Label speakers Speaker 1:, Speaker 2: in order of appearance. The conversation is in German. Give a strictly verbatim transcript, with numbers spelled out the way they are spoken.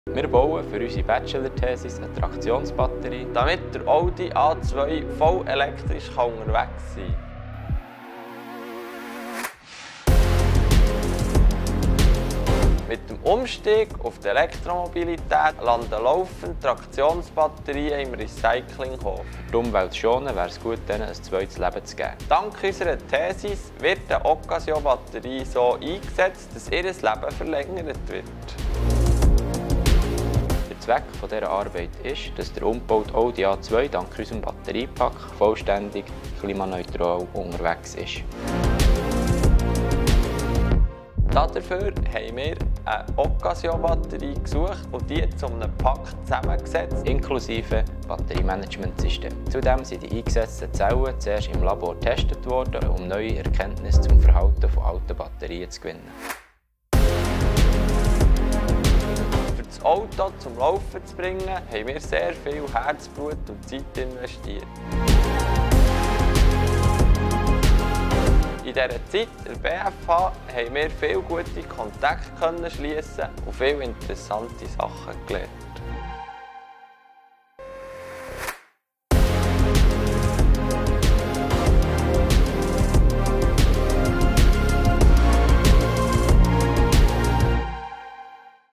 Speaker 1: Wir bauen für unsere Bachelor-Thesis eine Traktionsbatterie,
Speaker 2: damit der Audi A zwei voll elektrisch unterwegs sein kann. Mit dem Umstieg auf die Elektromobilität landen laufend Traktionsbatterien im Recyclinghof.
Speaker 1: Für die Umwelt schonen wäre es gut, denen ein zweites Leben zu geben.
Speaker 2: Dank unserer Thesis wird eine Occasion-Batterie so eingesetzt, dass ihr Leben verlängert wird.
Speaker 1: Der Zweck dieser Arbeit ist, dass der umgebaute Audi A zwei dank unserem Batteriepack vollständig klimaneutral unterwegs ist.
Speaker 2: Dafür haben wir eine Occasion-Batterie gesucht und die zu einem Pack zusammengesetzt.
Speaker 1: Inklusive Batteriemanagementsystem. Zudem sind die eingesetzten Zellen zuerst im Labor getestet worden, um neue Erkenntnisse zum Verhalten von alten Batterien zu gewinnen.
Speaker 2: Für das Auto zum Laufen zu bringen, haben wir sehr viel Herzblut und Zeit investiert. In dieser Zeit der B F H haben wir viele gute Kontakte schließen und viele interessante Sachen gelernt.